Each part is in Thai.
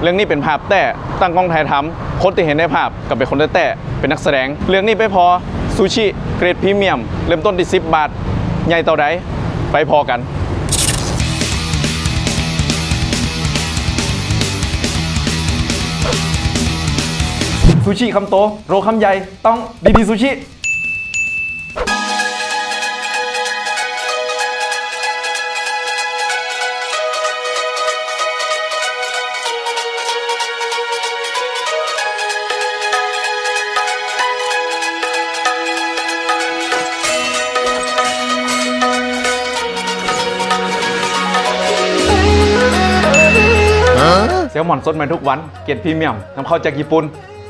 เรื่องนี้เป็นภาพแต่ตั้งกล้องถ่ายทำคนที่เห็นในภาพก็เป็นคนแต่เป็นนักแสดงเรื่องนี้ไปพอซูชิเกรดพรีเมียมเริ่มต้นที่10 บาทใหญ่เท่าใดไปพอกันซูชิคำโตโรคำใหญ่ต้องดีซูชิแซลมอนสดใหม่ทุกวันเกรดพรีเมียมนำเข้าจากญี่ปุ่น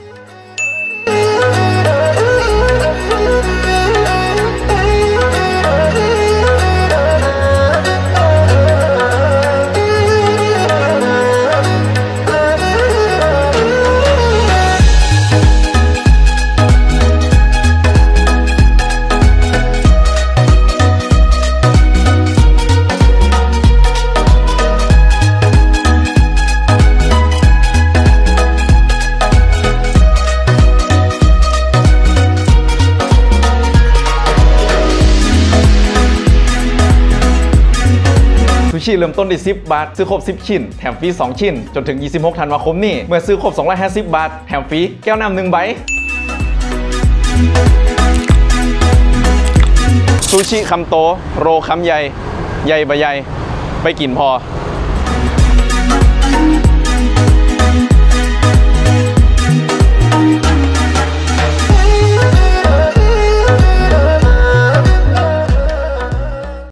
ซูชิเริ่มต้นที่10 บาทซื้อครบ10 ชิ้นแถมฟรี2 ชิ้นจนถึง26 ธันวาคมนี้เมื่อซื้อครบ250 บาทแถมฟรีแก้วน้ำ1 ใบซูชิคำโตโรคำใหญ่ใหญ่บะใหญ่ไปกินพอ